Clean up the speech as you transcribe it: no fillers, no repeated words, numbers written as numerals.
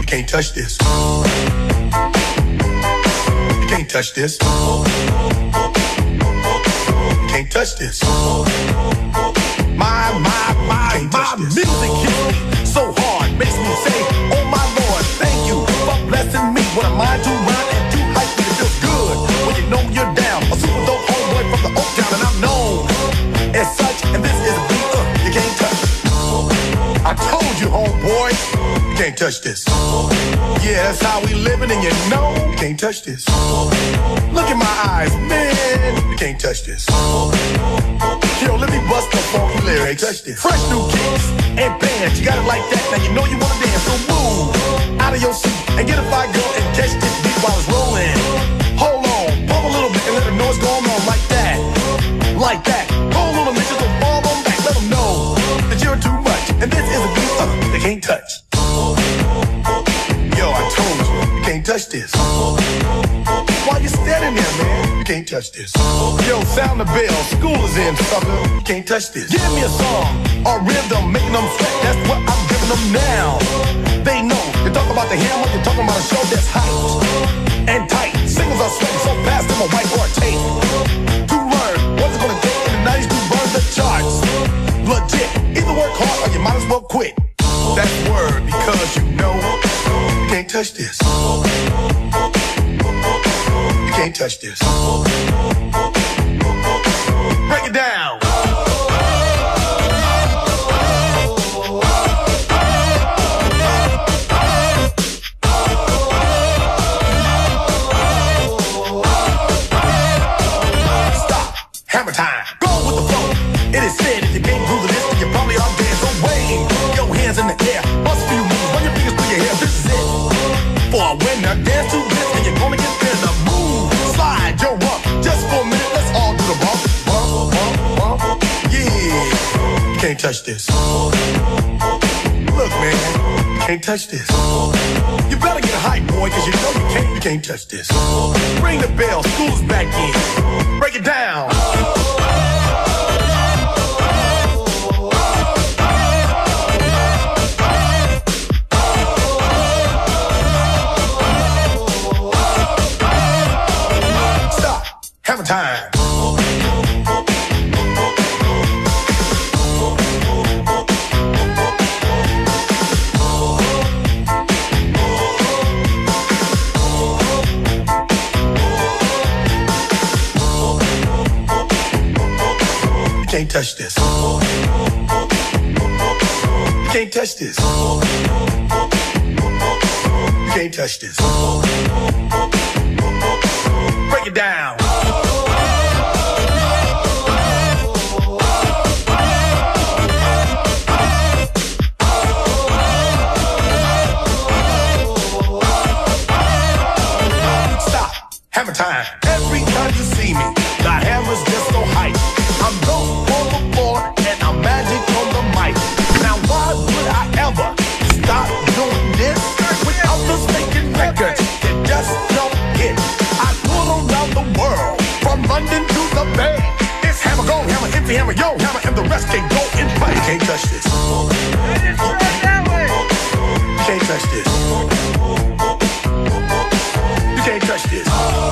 can't touch this. You can't touch this. You can't touch this. My music hits me so hard, makes me say, oh my Lord, thank you for blessing me. When I'm mind too rhyme and too hype, it feels good when you know you're down. A super dope homeboy from the Oak Town, and I'm known as such. And this is a beat you can't touch. I told you, homeboy, you can't touch this. Yeah, that's how we living, and you know you can't touch this. Look in my eyes, man, you can't touch this. Yo, let me bust the funky lyrics. Fresh new kicks and bands, you got it like that. Now you know you wanna dance, so move out of your seat and get a fire girl and catch this beat while it's rolling. Hold on, pump a little bit and let them know what's going on like that. Like that. Go a little bit, just don't fall on back. Let them know that you're too much. And this is a beat they can't touch. Yo, I told you can't touch this. Why you standing there, man? You can't touch this. Yo, sound the bell, school is in, sucker. You can't touch this. Give me a song or rhythm, making them sweat. That's what I'm giving them now. They know. You talk about the hammer, you're talking about a show that's hyped and tight. Singles are sweating so fast, I'm a whiteboard tape. To learn what's it gonna take in the 90s to burn the charts. Legit. Either work hard or you might as well quit. That's word because you know you can't touch this. You can't touch this. Break it down. Stop. Hammer time. Go with the flow. It is said if you can't groove this, then you probably are dead. So wave your hands in the air. Bust a few moves. Run your fingers through your hair. This is it. For a winner, dance to this, and you're gonna get there. The move, slide your rump. Just for a minute, let's all do the bump, bump, bump, bump. Yeah, you can't touch this. Look, man, you can't touch this. You better get hype, boy, cause you know you can't touch this. Ring the bell, school's back in. Break it down. Hammer time. You can't touch this. You can't touch this. You can't touch this. Break it down. Hammer time. Every time you see me, the hammer's just so hype. I'm dope on the floor and I'm magic on the mic. Now why would I ever stop doing this? With others making records that just don't hit. I tour around the world, from London to the Bay. It's hammer, go hammer, empty hammer, yo hammer, and the rest can go in play. You can't touch this. You can't touch this. You can't touch this.